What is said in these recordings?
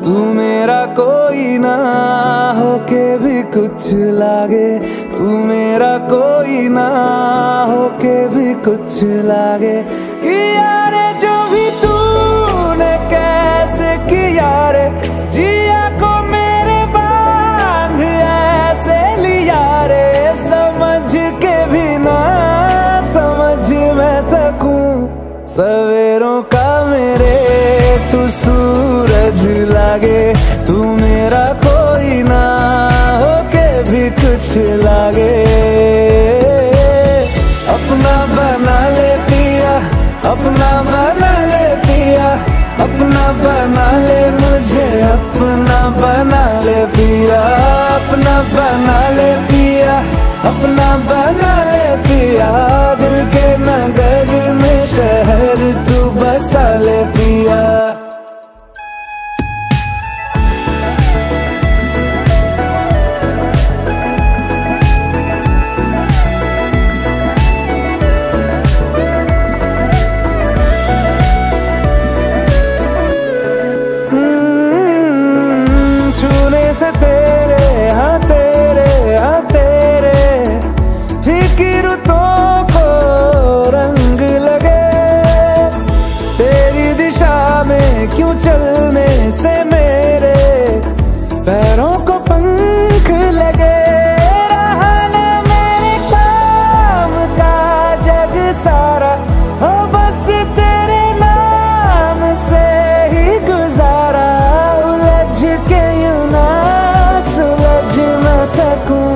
तू मेरा कोई ना होके भी कुछ लागे, तू मेरा कोई ना होके भी कुछ लागे। कि यार जो भी तूने कैसे किया रे, जिया को मेरे बांध ऐसे लिया रे, समझ के भी ना समझ मैं सकूं सवेरों का मेरे तू सूरज लागे, तू मेरा कोई ना होके भी कुछ लागे। अपना बना ले पिया, अपना बना ले पिया, अपना बना ले मुझे, अपना बना ले पिया, अपना बना ले पिया, अपना बना ले पिया। दिल के नगर में शहर तू बसा ले पिया। से तेरे हाँ तेरे फिक्रों को रंग लगे, तेरी दिशा में क्यों चलने से मेरे पैरों को पंख लगे। रहा ना मेरे काम का जग सारा, हो बस तेरे नाम से ही गुजारा। उलझ के यूं ना सुलझ न सकूं।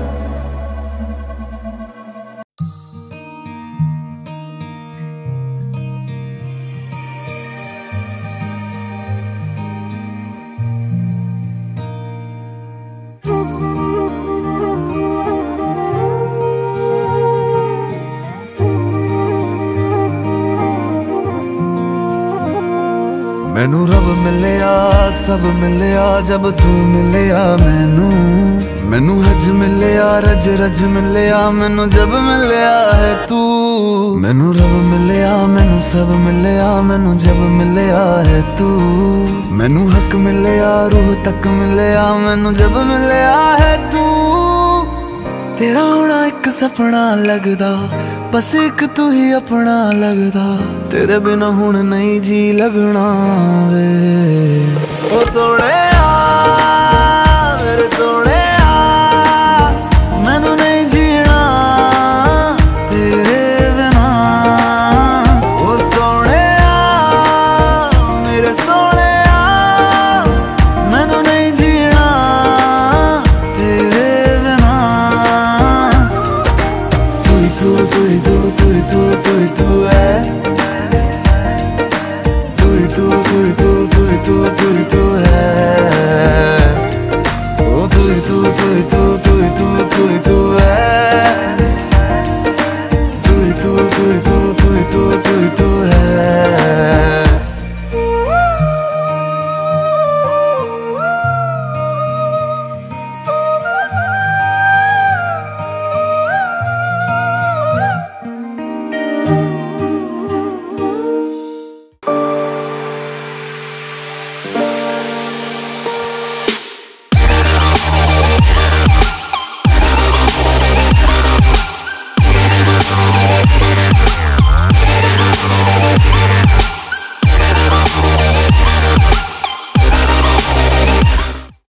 मैनू रब मिलिया सब मिलिया जब तू मिलिया मैनू हज मिलिया रज रज मिलिया मैनू जब मिलिया है तू। मैनू रब मिलिया मैनू सब मिलिया मैनू जब मिलिया है तू। मैनू हक मिलिया रूह तक मिलिया मैनू जब मिलिया है तू। तेरा होना एक सपना लगदा, बस एक तू ही अपना लगदा। तेरे बिना हुण नहीं जी लगना वे ओ सोहणिया।